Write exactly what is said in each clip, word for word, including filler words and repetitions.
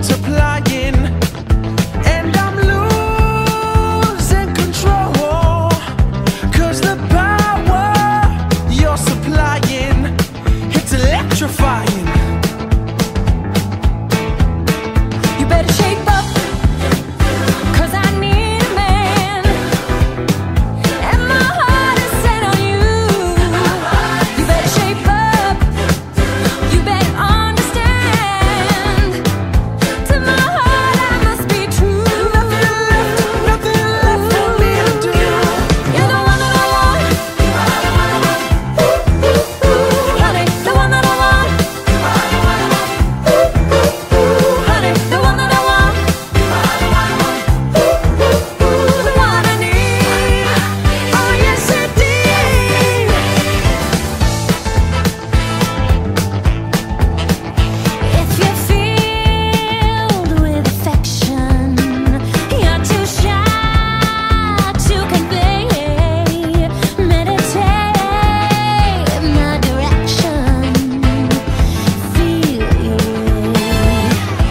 multiplying, and I'm losing control, 'cause the power you're supplying, it's electrifying. You better shape up, 'cause I need a man, and my heart is set on you. You better shape up, you better understand. To my heart I must be true. Nothing left, nothing left for me to do. You're the one that I want, honey, the one that I want, honey, the one that I want, the one I need. Oh yes indeed. If you're filled with affection, you're too shy to convey. Meditate my direction, feel your way.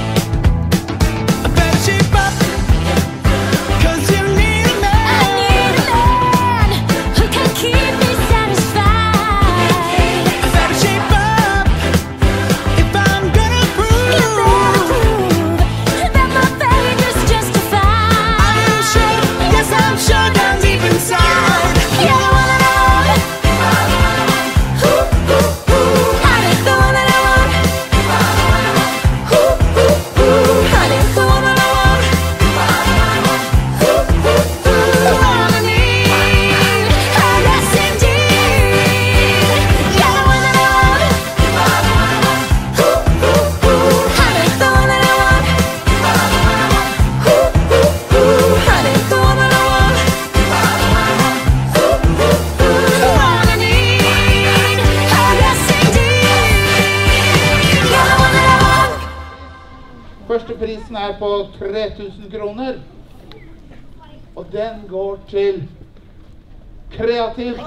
I better shape up, 'cause you need a man. I need a man who can keep me satisfied. I better shape up if I'm gonna prove. You better prove that my faith is justified. I'm sure, yes I'm sure down deep inside. You're the one that I want, ooh, ooh, ooh, honey, the one that I want, ooh, ooh, ooh, honey, the one that I want, ooh, ooh, ooh, the one I need. Oh yes indeed. You're the one that I want, ooh, ooh, ooh, honey, the one that I want, ooh, ooh, ooh, honey, the one that I want, ooh, ooh, ooh, the one I need. Oh yes indeed. You're the one that I want. Første prisen er på tre tusen kroner, og den går til Kreativt.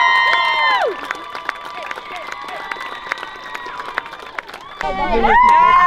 Woo!